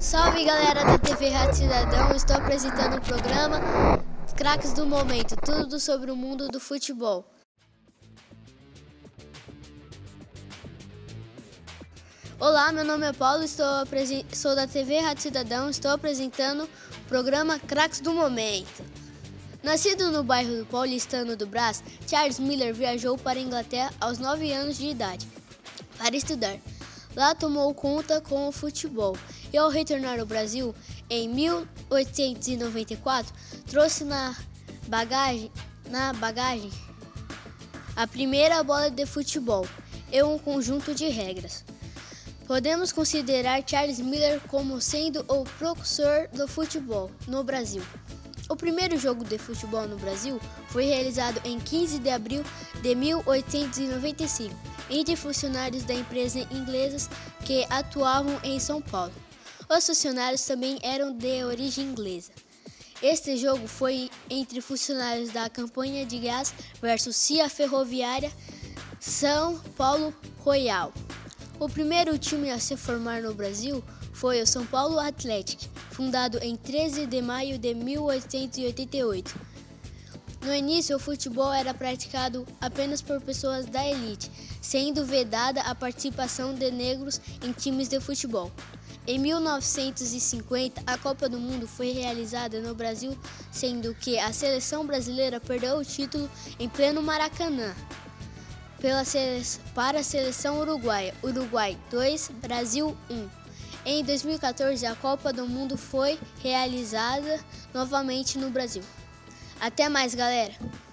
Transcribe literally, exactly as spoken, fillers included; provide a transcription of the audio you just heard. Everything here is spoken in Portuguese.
Salve galera da T V Rádio Cidadão, estou apresentando o programa Craques do Momento, tudo sobre o mundo do futebol. Olá, meu nome é Paulo, estou sou da T V Rádio Cidadão, estou apresentando o programa Craques do Momento. Nascido no bairro do paulistano do Brás, Charles Miller viajou para a Inglaterra aos nove anos de idade para estudar. Lá tomou conta com o futebol e ao retornar ao Brasil em mil oitocentos e noventa e quatro, trouxe na bagagem, na bagagem a primeira bola de futebol e um conjunto de regras. Podemos considerar Charles Miller como sendo o precursor do futebol no Brasil. O primeiro jogo de futebol no Brasil foi realizado em quinze de abril de mil oitocentos e noventa e cinco, entre funcionários da empresa inglesa que atuavam em São Paulo. Os funcionários também eram de origem inglesa. Este jogo foi entre funcionários da Companhia de Gás versus C I A Ferroviária São Paulo Royal. O primeiro time a se formar no Brasil foi o São Paulo Athletic, fundado em treze de maio de mil oitocentos e oitenta e oito. No início, o futebol era praticado apenas por pessoas da elite, sendo vedada a participação de negros em times de futebol. Em mil novecentos e cinquenta, a Copa do Mundo foi realizada no Brasil, sendo que a seleção brasileira perdeu o título em pleno Maracanã pela para a seleção uruguaia, Uruguai dois, Brasil um. Em dois mil e quatorze, a Copa do Mundo foi realizada novamente no Brasil. Até mais, galera!